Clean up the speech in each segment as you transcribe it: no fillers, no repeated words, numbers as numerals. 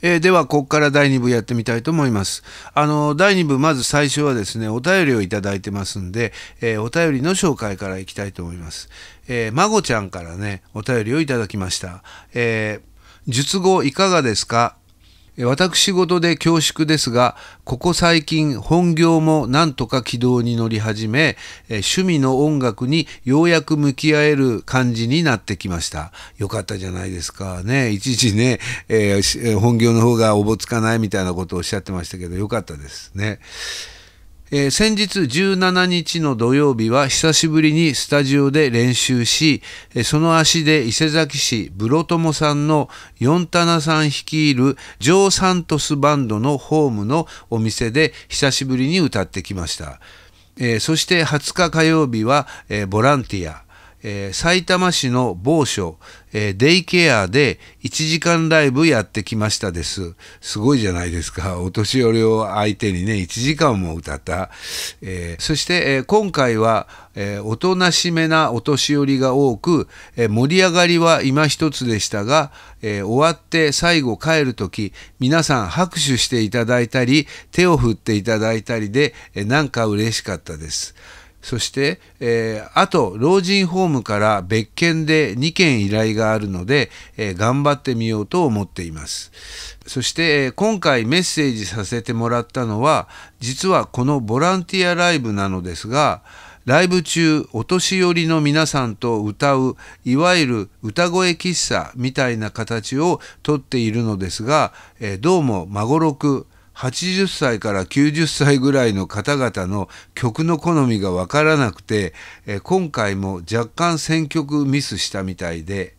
では、ここから第2部やってみたいと思います。第2部、まず最初はですね、お便りをいただいてますんで、お便りの紹介からいきたいと思います。まごちゃんからね、お便りをいただきました。術後いかがですか？私事で恐縮ですが、ここ最近本業もなんとか軌道に乗り始め、趣味の音楽にようやく向き合える感じになってきました。よかったじゃないですかね。一時ね、本業の方がおぼつかないみたいなことをおっしゃってましたけど、よかったですね。先日17日の土曜日は久しぶりにスタジオで練習し、その足で伊勢崎市ブロトモさんのヨンタナさん率いるジョー・サントスバンドのホームのお店で久しぶりに歌ってきました。そして20日火曜日は、ボランティア、さいたま市の某所、デイケアで1時間ライブやってきましたです。すごいじゃないですか。お年寄りを相手にね、1時間も歌った。そして、今回は、おとなしめなお年寄りが多く、盛り上がりは今一つでしたが、終わって最後帰るとき、皆さん拍手していただいたり、手を振っていただいたりで、なんか嬉しかったです。そして、あと老人ホームから別件で2件依頼があるので、頑張ってみようと思っています。そして、今回メッセージさせてもらったのは実はこのボランティアライブなのですが、ライブ中お年寄りの皆さんと歌ういわゆる歌声喫茶みたいな形をとっているのですが、どうも孫六80歳から90歳ぐらいの方々の曲の好みがわからなくて、今回も若干選曲ミスしたみたいで、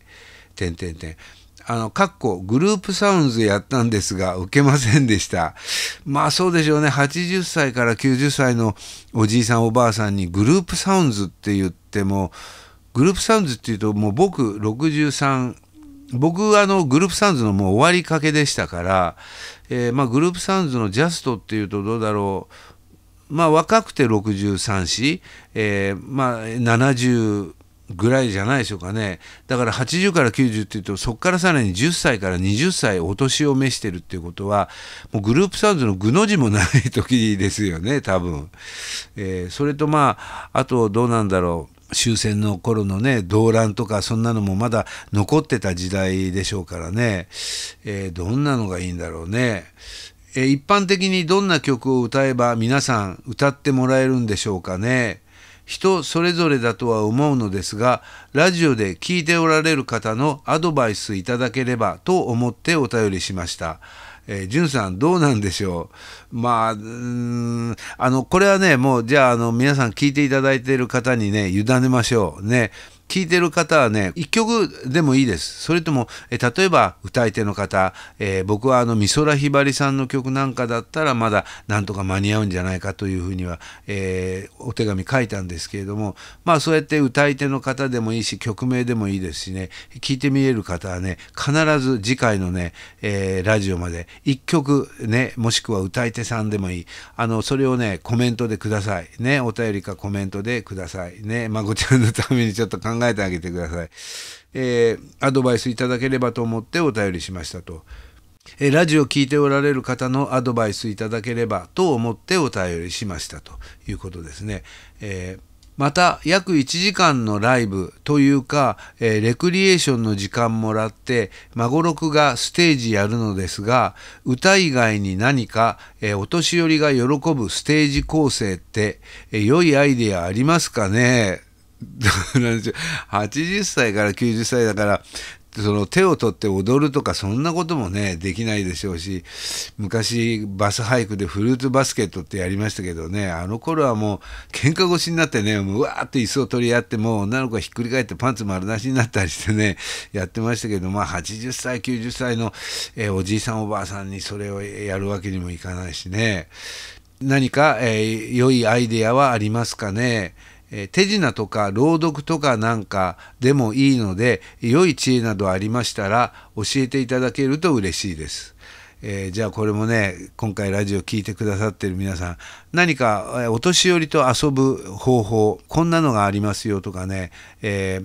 かっこグループサウンズやったんですが受けませんでした。まあそうでしょうね。80歳から90歳のおじいさんおばあさんにグループサウンズって言っても、グループサウンズっていうともう僕63、僕グループサウンズのもう終わりかけでしたから、グループサウンズのジャストっていうとどうだろう。若くて63し、70ぐらいじゃないでしょうかね。だから80から90っていうと、そこからさらに10歳から20歳お年を召してるっていうことは、もうグループサウンズの具の字もない時ですよね、多分。それとあとどうなんだろう。終戦の頃のね、動乱とかそんなのもまだ残ってた時代でしょうからね、どんなのがいいんだろうね。一般的にどんな曲を歌えば皆さん歌ってもらえるんでしょうかね。人それぞれだとは思うのですが、ラジオで聞いておられる方のアドバイスいただければと思ってお便りしました。じゅんさんどうなんでしょう。これはね、もうじゃあ皆さん聞いていただいている方にね、委ねましょうね。聞いてる方はね、一曲でもいいです。それとも、例えば歌い手の方、僕は美空ひばりさんの曲なんかだったらまだなんとか間に合うんじゃないかというふうには、お手紙書いたんですけれども、そうやって歌い手の方でもいいし、曲名でもいいですしね、聞いてみれる方はね、必ず次回のね、ラジオまで一曲ね、もしくは歌い手さんでもいい。それをね、コメントでください。ね、お便りかコメントでください。ね、まこちゃんのためにちょっと考えてあげてください。アドバイスいただければと思ってお便りしましたと。ラジオ聞いておられる方のアドバイスいただければと思ってお便りしましたということですね。また約1時間のライブというか、レクリエーションの時間もらって孫六がステージやるのですが、歌以外に何か、お年寄りが喜ぶステージ構成って、良いアイデアありますかね。80歳から90歳だから、その手を取って踊るとかそんなこともねできないでしょうし、昔バスハイクでフルーツバスケットってやりましたけどね、あの頃はもう喧嘩腰になってね、もうわーって椅子を取り合って、もう女の子がひっくり返ってパンツ丸出しになったりしてねやってましたけど、80歳90歳の、おじいさんおばあさんにそれをやるわけにもいかないしね。何か、良いアイデアはありますかね。手品とか朗読とかなんかでもいいので、良い知恵などありましたら教えていただけると嬉しいです。じゃあこれもね、今回ラジオ聞いてくださってる皆さん、何かお年寄りと遊ぶ方法、こんなのがありますよとかね、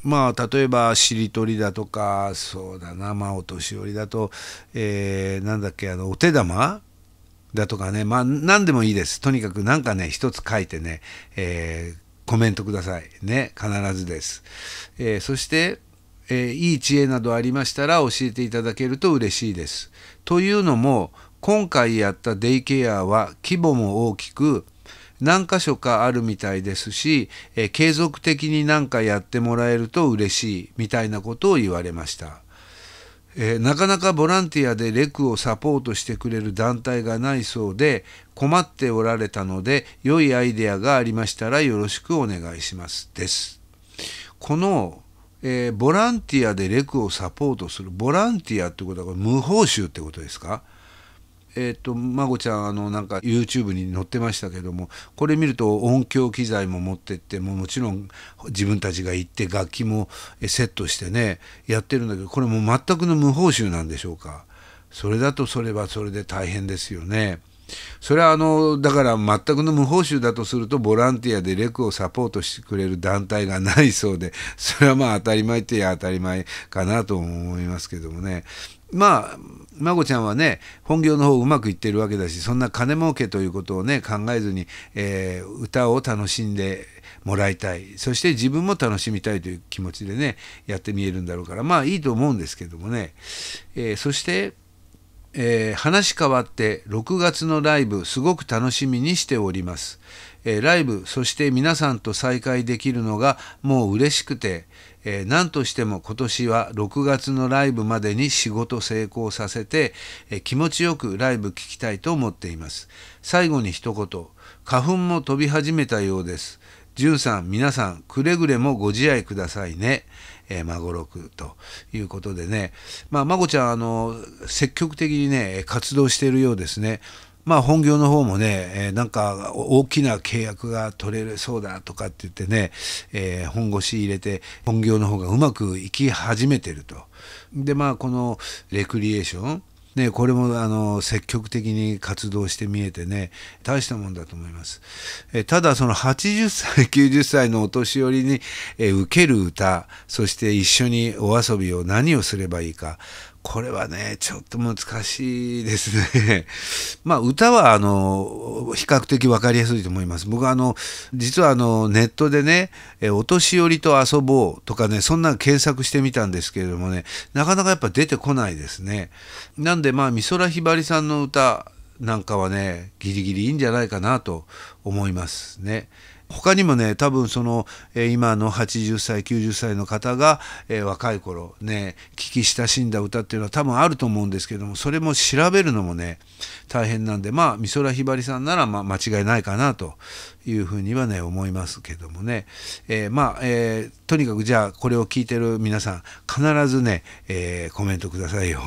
まあ例えばしりとりだとか、そうだな、まあお年寄りだと、なんだっけ、お手玉だとかね、まあ何でもいいです。とにかくなんかね、一つ書いてね、コメントくださいね。必ずです。そして、いい知恵などありましたら教えていただけると嬉しいです。というのも、今回やったデイケアは規模も大きく、何箇所かあるみたいですし、継続的に何かやってもらえると嬉しいみたいなことを言われました。なかなかボランティアでレクをサポートしてくれる団体がないそうで困っておられたので、良いアイデアがありましたらよろしくお願いしますです。この、ボランティアでレクをサポートする、ボランティアってことはこれ無報酬ってことですか？まごちゃんなんか YouTube に載ってましたけども、これ見ると音響機材も持ってってもちろん自分たちが行って楽器もセットしてねやってるんだけど、これもう全くの無報酬なんでしょうか？それだとそれはそれで大変ですよね。それはだから全くの無報酬だとすると、ボランティアでレクをサポートしてくれる団体がないそうで、それはまあ当たり前って当たり前かなと思いますけどもね。まあまごちゃんはね本業の方うまくいってるわけだし、そんな金儲けということをね考えずに、歌を楽しんでもらいたい、そして自分も楽しみたいという気持ちでねやってみえるんだろうから、まあいいと思うんですけどもね。そして話変わって6月のライブすごく楽しみにしております。ライブそして皆さんと再会できるのがもう嬉しくて、何としても今年は6月のライブまでに仕事成功させて、気持ちよくライブ聴きたいと思っています。最後に一言、花粉も飛び始めたようです。じゅんさん、皆さんくれぐれもご自愛くださいね。まごろくということでね、まごちゃん積極的にね活動しているようですね。まあ本業の方もね、なんか大きな契約が取れそうだとかって言ってね、本腰入れて本業の方がうまくいき始めてると。でまあこのレクリエーションね、これも積極的に活動して見えてね大したもんだと思います。ただその80歳90歳のお年寄りに、受ける歌、そして一緒にお遊びを何をすればいいか、これはねちょっと難しいですね。まあ歌は比較的分かりやすいと思います。僕は実はネットでねお年寄りと遊ぼうとかねそんな検索してみたんですけれどもね、なかなかやっぱ出てこないですね。なんでまあ美空ひばりさんの歌なんかはねギリギリいいんじゃないかなと思いますね。他にもね多分今の80歳90歳の方が、若い頃ね聞き親しんだ歌っていうのは多分あると思うんですけども、それも調べるのもね大変なんで、まあ美空ひばりさんならまあ間違いないかなというふうにはね思いますけどもね。とにかくじゃあこれを聞いてる皆さん必ずね、コメントくださいよ。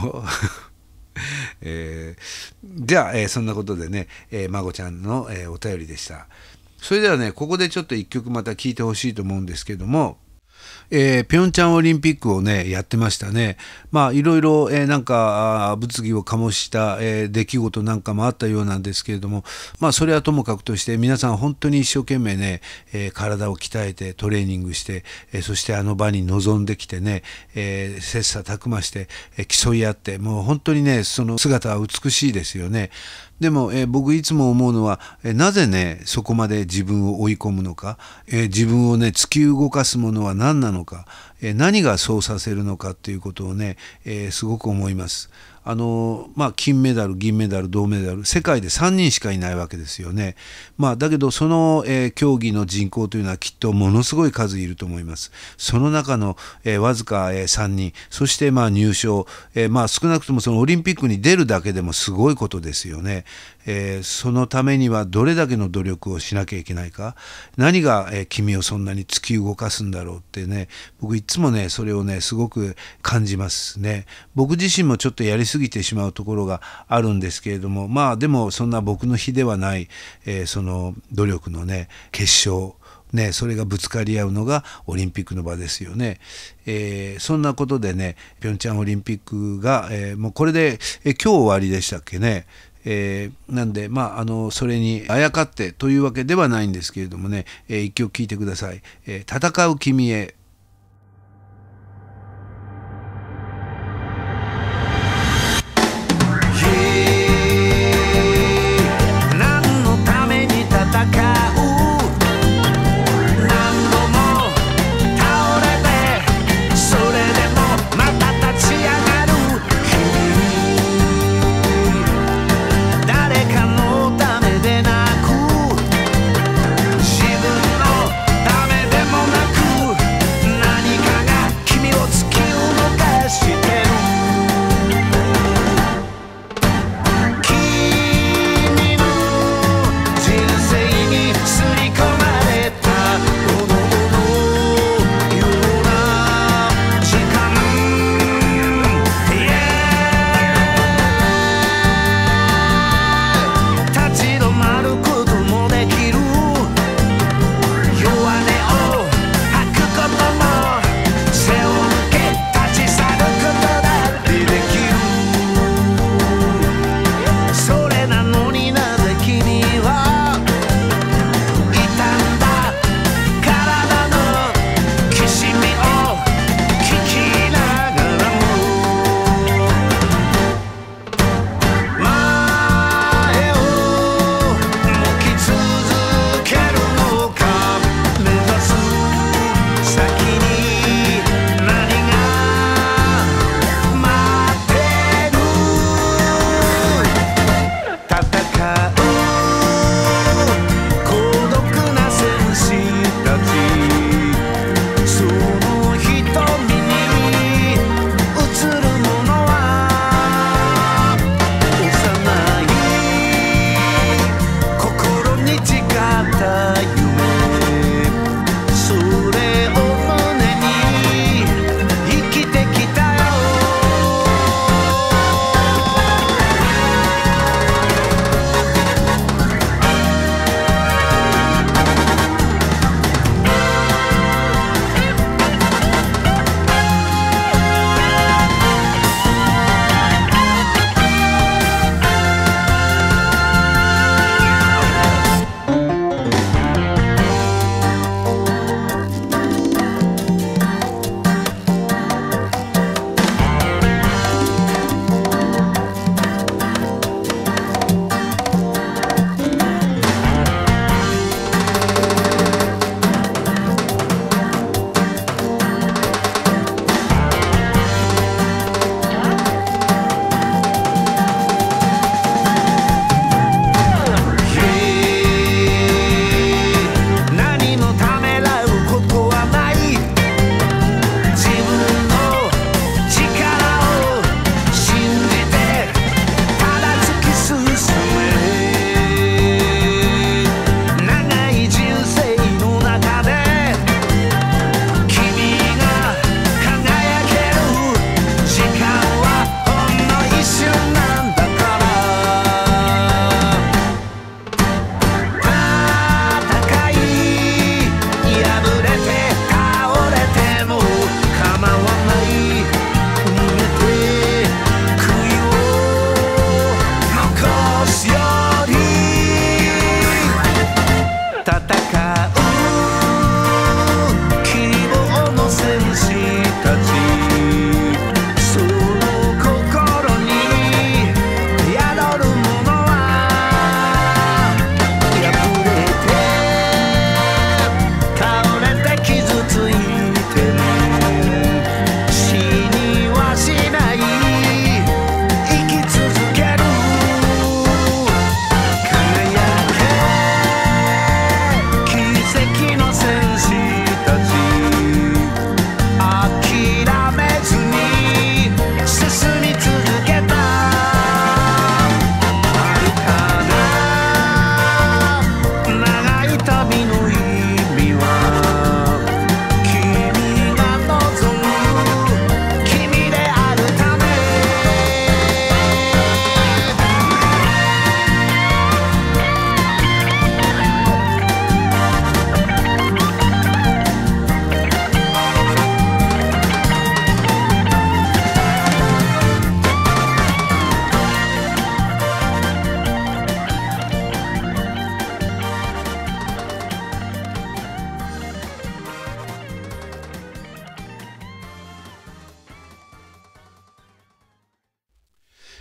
じゃあ、そんなことでね、まごちゃんの、お便りでした。それではねここでちょっと一曲また聴いてほしいと思うんですけども、ピョンチャンオリンピックをねやってましたね。まあいろいろ、なんか物議を醸した、出来事なんかもあったようなんですけれども、まあそれはともかくとして皆さん本当に一生懸命ね、体を鍛えてトレーニングして、そしてあの場に臨んできてね、切磋琢磨して、競い合って、もう本当にねその姿は美しいですよね。でも、僕いつも思うのは、なぜねそこまで自分を追い込むのか、自分をね突き動かすものは何なのか、何がそうさせるのかっていうことをね、すごく思います。金メダル銀メダル銅メダル世界で3人しかいないわけですよね。だけどその、競技の人口というのはきっとものすごい数いると思います。その中の、わずか、3人、そして入賞、少なくともそのオリンピックに出るだけでもすごいことですよね。そのためにはどれだけの努力をしなきゃいけないか、何が、君をそんなに突き動かすんだろうってね、僕いつもねそれをねすごく感じますね。僕自身もちょっとやりすぎてしまうところがあるんですけれども、でもそんな僕の比ではない、その努力のね結晶ね、それがぶつかり合うのがオリンピックの場ですよね。そんなことでねピョンチャンオリンピックが、もうこれで、今日終わりでしたっけね。なんでそれにあやかってというわけではないんですけれどもね、一曲聴いてください。戦う君へ。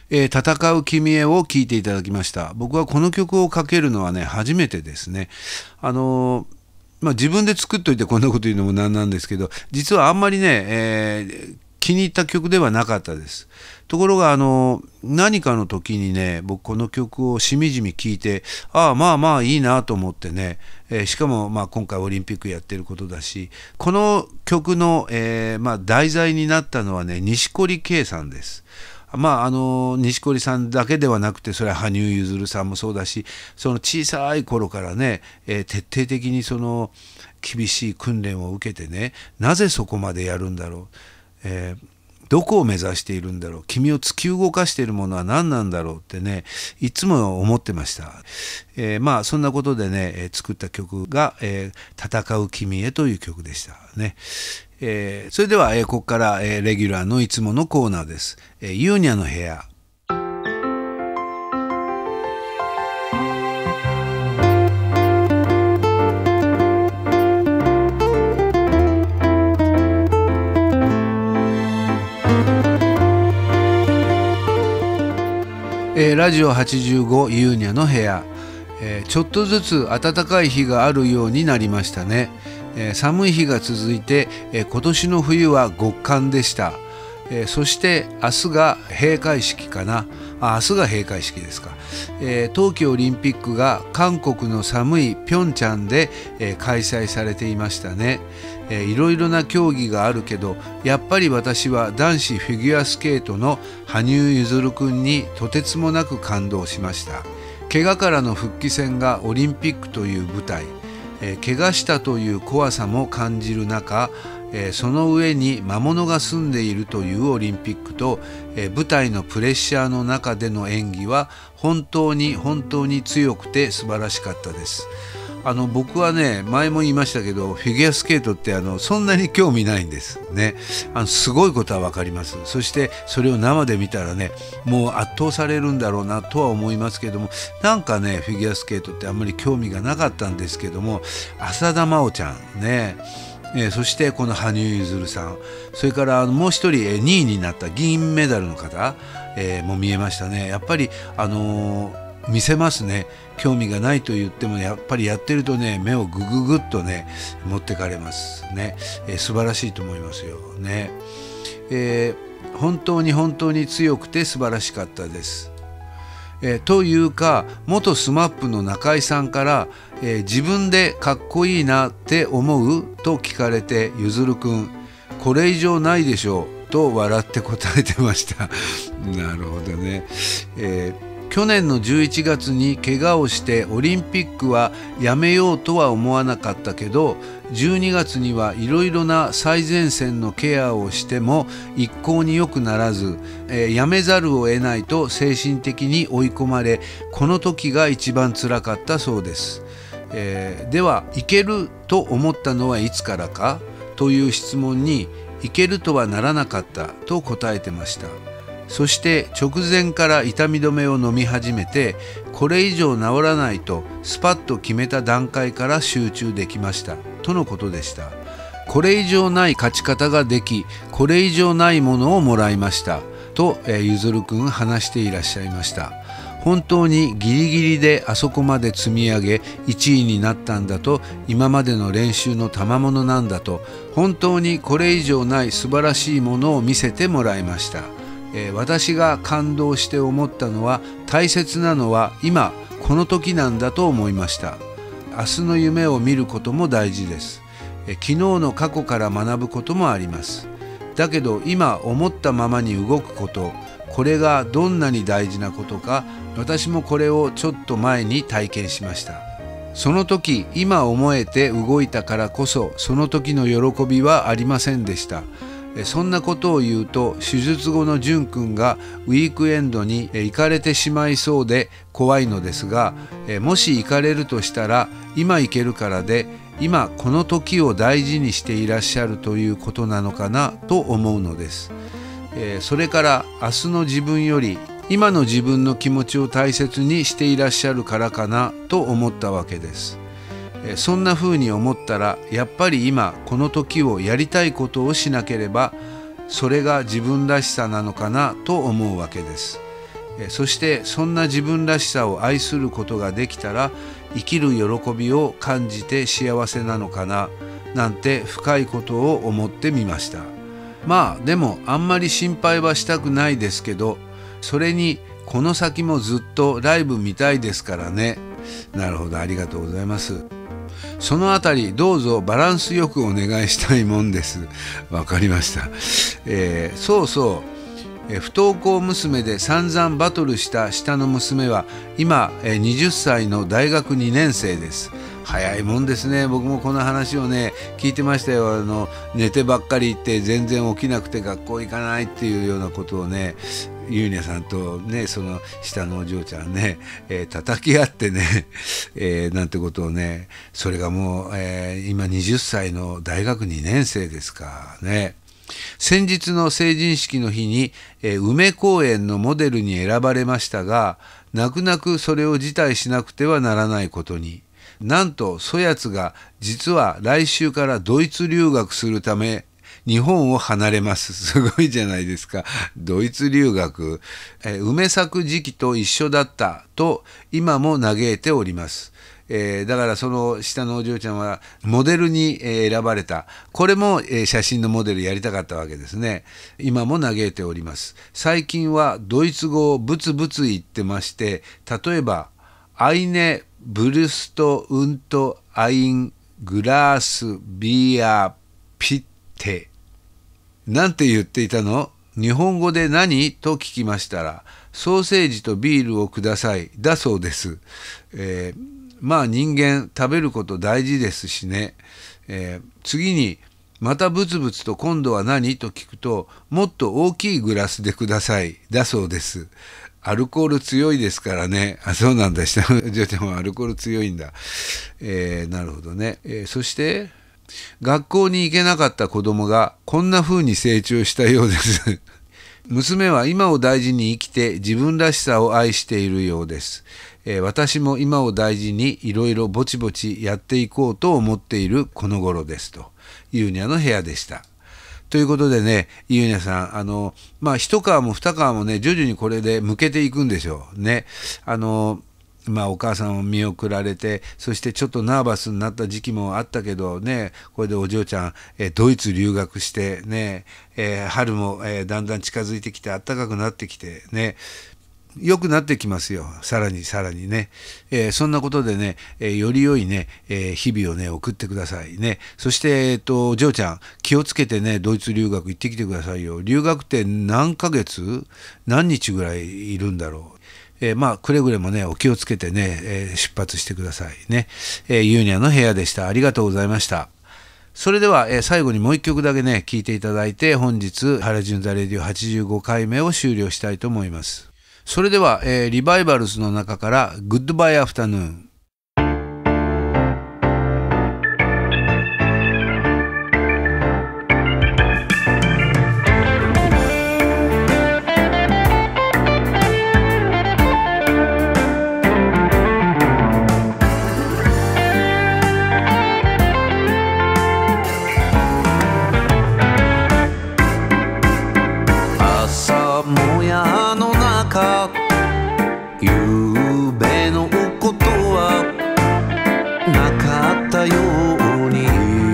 戦う君へを聴いていただきました。僕はこの曲をかけるのはね、初めてですね。自分で作っといてこんなこと言うのもなんなんですけど、実はあんまりね、気に入った曲ではなかったです。ところが何かの時にね、僕この曲をしみじみ聴いて、まあいいなと思ってね、しかも今回オリンピックやってることだし、この曲の、題材になったのはね、錦織圭さんです。錦織さんだけではなくて、それは羽生結弦さんもそうだし、その小さい頃からね、徹底的にその厳しい訓練を受けてね、なぜそこまでやるんだろう、どこを目指しているんだろう、君を突き動かしているものは何なんだろうってね、いつも思ってました。そんなことでね、作った曲が、戦う君へという曲でしたね。それでは、ここから、レギュラーのいつものコーナーです。ユーニャの部屋。ラジオ85ユーニャの部屋。ちょっとずつ暖かい日があるようになりましたね。寒い日が続いて、今年の冬は極寒でした。そして明日が閉会式かな。明日が閉会式ですか。冬季オリンピックが韓国の寒いピョンチャンで、開催されていましたね。いろいろな競技があるけど、やっぱり私は男子フィギュアスケートの羽生結弦くんにとてつもなく感動しました。怪我からの復帰戦がオリンピックという舞台、怪我したという怖さも感じる中、その上に魔物が住んでいるというオリンピックと、舞台のプレッシャーの中での演技は本当に強くて素晴らしかったです。僕はね、前も言いましたけど、フィギュアスケートってそんなに興味ないんですね。すごいことは分かります。そしてそれを生で見たらね、もう圧倒されるんだろうなとは思いますけども、なんかね、フィギュアスケートってあんまり興味がなかったんですけども、浅田真央ちゃんね、そしてこの羽生結弦さん、それからもう一人2位になった銀メダルの方、も見えましたね。やっぱり見せますね。興味がないと言ってもやっぱりやってるとね、目をグググッとね持ってかれますね。素晴らしいと思いますよね。本当に強くて素晴らしかったです。というか、元SMAPの中居さんから、自分でかっこいいなって思うと聞かれて、ゆずるくん、これ以上ないでしょうと笑って答えてました。なるほどね。去年の11月に怪我をしてオリンピックはやめようとは思わなかったけど、12月にはいろいろな最前線のケアをしても一向に良くならず、やめざるを得ないと精神的に追い込まれ、この時が一番つらかったそうです。では、いけると思ったのはいつからかという質問に、いけるとはならなかったと答えてました。そして直前から痛み止めを飲み始めて、これ以上治らないとスパッと決めた段階から集中できましたとのことでした。これ以上ない勝ち方ができ、これ以上ないものをもらいましたと、ゆずるくん話していらっしゃいました。本当にギリギリであそこまで積み上げ1位になったんだと、今までの練習の賜物なんだと、本当にこれ以上ない素晴らしいものを見せてもらいました。私が感動して思ったのは、大切なのは今この時なんだと思いました。明日の夢を見ることも大事です。昨日の過去から学ぶこともあります。だけど今思ったままに動くこと、これがどんなに大事なことか、私もこれをちょっと前に体験しました。その時今思えて動いたからこそ、その時の喜びはありませんでした。そんなことを言うと、手術後の淳くんがウィークエンドに行かれてしまいそうで怖いのですが、もし行かれるとしたら今行けるからで、今この時を大事にしていらっしゃるということなのかなと思うのです。それから明日の自分より今の自分の気持ちを大切にしていらっしゃるからかなと思ったわけです。そんな風に思ったら、やっぱり今この時をやりたいことをしなければ、それが自分らしさなのかなと思うわけです。 そしてそんな自分らしさを愛することができたら生きる喜びを感じて幸せなのかななんて深いことを思ってみました。まあでもあんまり心配はしたくないですけど、それにこの先もずっとライブ見たいですからね。なるほど、ありがとうございます。そのあたりどうぞバランスよくお願いしたいもんです。わかりました。そうそう、不登校娘で散々バトルした下の娘は今20歳の大学2年生です。早いもんですね。僕もこの話をね聞いてましたよ。寝てばっかり行って全然起きなくて学校行かないっていうようなことをね、ゆうにゃさんとね、その下のお嬢ちゃんね、叩き合ってね、なんてことをね、それがもう、今20歳の大学2年生ですかね。先日の成人式の日に、梅公園のモデルに選ばれましたが、泣く泣くそれを辞退しなくてはならないことに。なんとそやつが実は来週からドイツ留学するため日本を離れます。すごいじゃないですか。ドイツ留学。梅咲く時期と一緒だったと今も嘆いております。だからその下のお嬢ちゃんはモデルに選ばれた。これも写真のモデルやりたかったわけですね。今も嘆いております。最近はドイツ語をブツブツ言ってまして、例えばアイネブルストウントアイングラースビアピッテなんて言っていたの？日本語で何？と聞きましたら、ソーセージとビールをくださいだそうです。まあ人間食べること大事ですしね。次にまたブツブツと今度は何？と聞くと、もっと大きいグラスでくださいだそうです。アルコール強いですからね。あ、そうなんだ。下の女性もアルコール強いんだ。なるほどね。そして学校に行けなかった子供がこんな風に成長したようです。娘は今を大事に生きて自分らしさを愛しているようです。私も今を大事にいろいろぼちぼちやっていこうと思っているこの頃ですと。ゆうにゃの部屋でした。ということでね、ゆうにゃさん、まあ一皮も二皮もね、徐々にこれで向けていくんでしょうね。まあお母さんを見送られて、そしてちょっとナーバスになった時期もあったけどね、これでお嬢ちゃん、ドイツ留学してね、春も、だんだん近づいてきて暖かくなってきてね、良くなってきますよ。さらにさらにね。そんなことでね、より良いね、日々をね、送ってくださいね。そして、お嬢ちゃん、気をつけてね、ドイツ留学行ってきてくださいよ。留学って何ヶ月？何日ぐらいいるんだろう。まあ、くれぐれもね、お気をつけてね、出発してくださいね。ユーニャの部屋でした。ありがとうございました。それでは、最後にもう一曲だけね、聴いていただいて、本日、原純ザレディオ85回目を終了したいと思います。それでは、リバイバルズの中から「グッドバイアフタヌーン」。 朝もやの中夕べのことはなかったように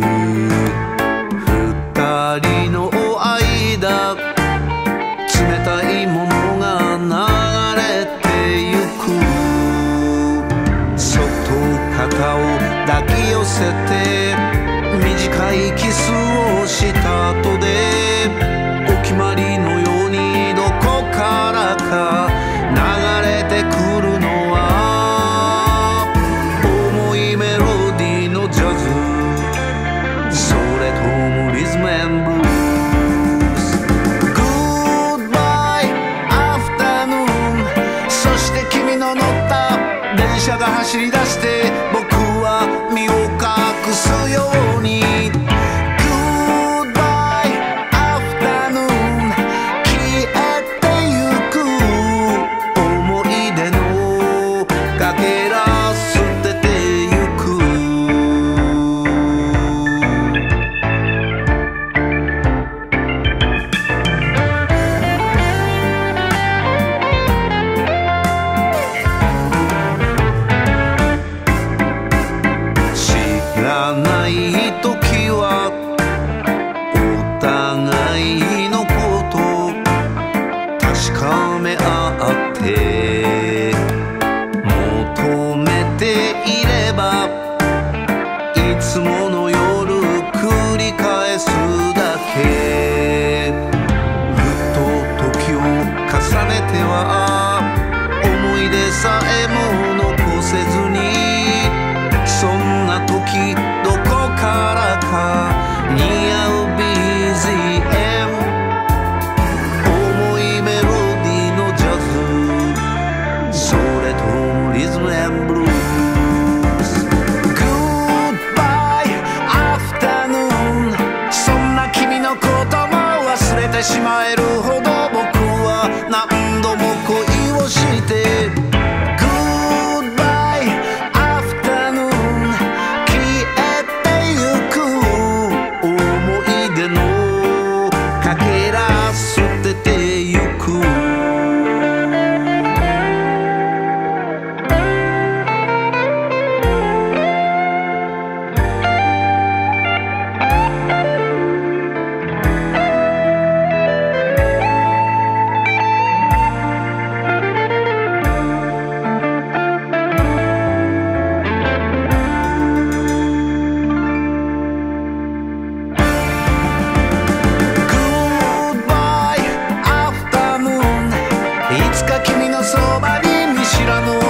二人の間冷たいものが流れてゆくそっと肩を抱き寄せて短いキスをした後でお決まりのようにどこからか流れてくるのは重いメロディーのジャズそれともリズム&ブルース Goodbye afternoon そして君の乗った電車が走り出して僕は身を隠すようにめ合って求めていればいつもの夜繰り返すだけ。ふっと時を重ねては思い出さえも残せずに、そんな時どこからか似合う BGM、 重いメロディーのジャズ、それともリズム&ブルース。 Goodbye afternoon、 そんな君のことも忘れてしまえるほど僕は何度も恋をして、いつか君のそばに見知らぬ